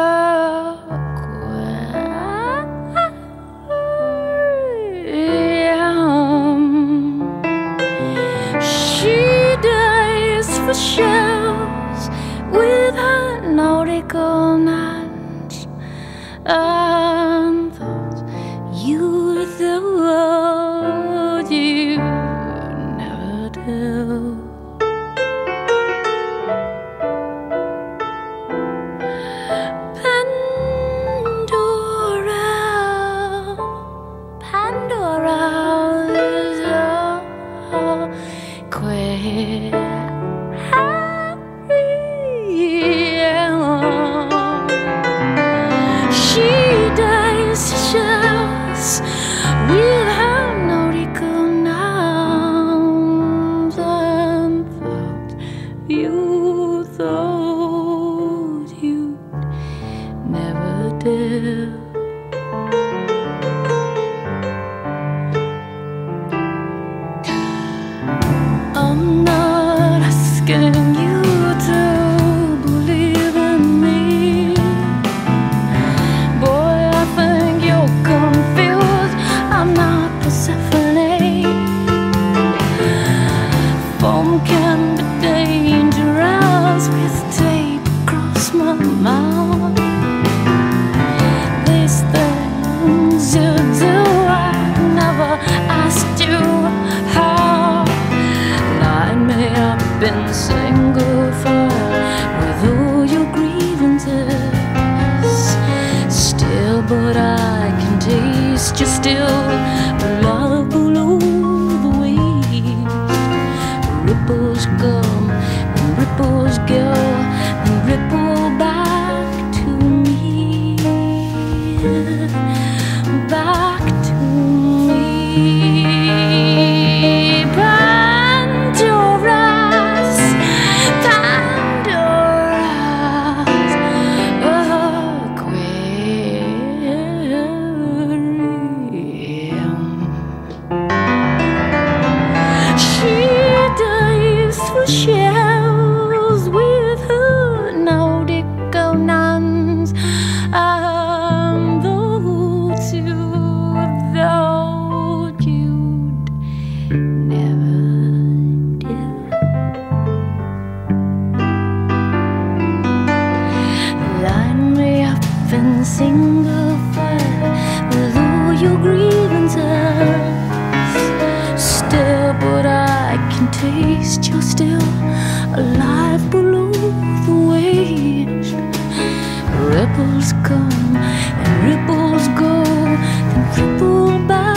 She dives for shells with her nautical nines and thought you the world you never do. Pandora is Aquarium. She dives shells with her nautical nouns and thought you thought you'd never do. I'm not asking you to believe in me. Boy, I think you're confused. I'm not Persephone. Foam can be dangerous with tape across my mouth. These things you do, I never asked you how. Line me up in single file with all your grievances. Still, but I can taste you still. Love below the waist. Ripples come and ripples go and ripple back to me. Back to me. Shells with her nautical nuns and those who thought you'd never do. Line me up in single file with all your grievances. Still, but I can taste you're still alive below the waist. Ripples come and ripples go, then ripple back.